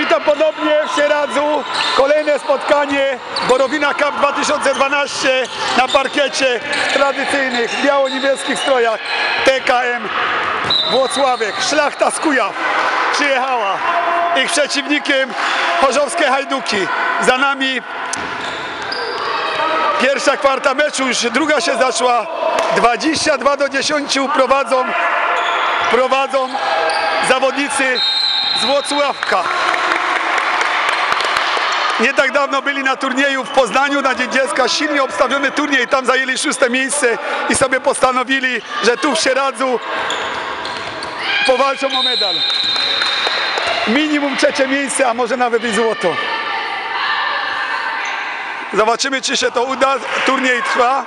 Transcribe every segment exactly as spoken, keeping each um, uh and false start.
Witam ponownie w Sieradzu. Kolejne spotkanie Borowina Cup dwa tysiące dwanaście na parkiecie w tradycyjnych biało-niebieskich strojach T K M Włocławek. Szlachta z Kujaw przyjechała. Ich przeciwnikiem chorzowskie Hajduki. Za nami pierwsza kwarta meczu, już druga się zaszła. dwadzieścia dwa do dziesięciu prowadzą, prowadzą zawodnicy z Włocławka. Nie tak dawno byli na turnieju w Poznaniu na Dzień Dziecka, silnie obstawiony turniej, tam zajęli szóste miejsce i sobie postanowili, że tu w Sieradzu powalczą o medal. Minimum trzecie miejsce, a może nawet i złoto. Zobaczymy, czy się to uda. Turniej trwa.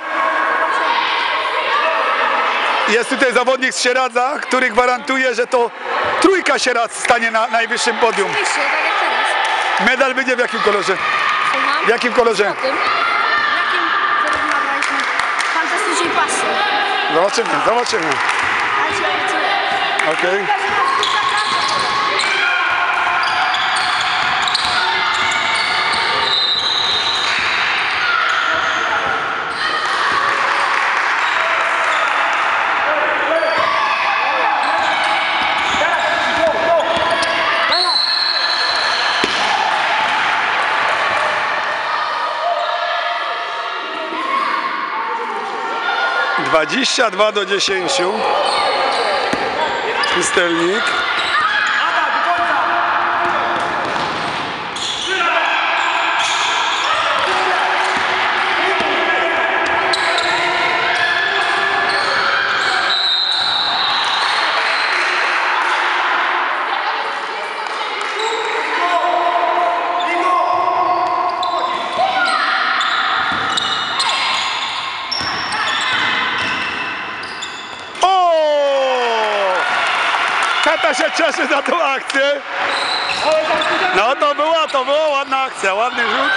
Jest tutaj zawodnik z Sieradza, który gwarantuje, że to trójka Sieradz stanie na najwyższym podium. Oczywiście, tak jak teraz. Medal będzie w jakim kolorze? Słucham? W jakim kolorze? O tym. Jakim rozmawialiśmy? Fantastycznej pasy. Zobaczymy, zobaczymy. Ale ci obiecuję. Okej. Okay. dwadzieścia dwa do dziesięciu. Pustelnik. Tata się cieszy za tą akcję. No to była, to była ładna akcja, ładny rzut.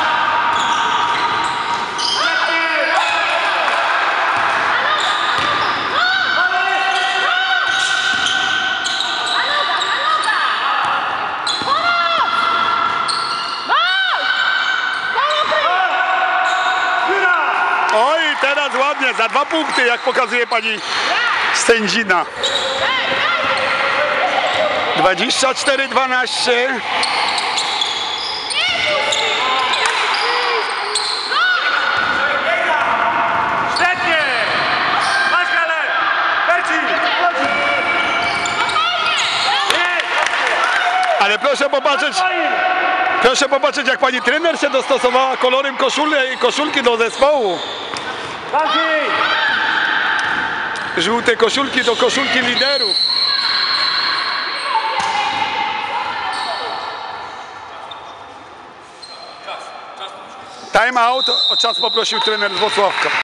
Oj, teraz ładnie, za dwa punkty, jak pokazuje pani sędzina. dwadzieścia cztery dwanaście. Świetnie! Maskale! Berci! Ale proszę popatrzeć, proszę popatrzeć, jak pani trener się dostosowała kolorem koszuli, koszulki do zespołu. Żółte koszulki do koszulki liderów. Time out, o czas poprosił trener z Włocławka.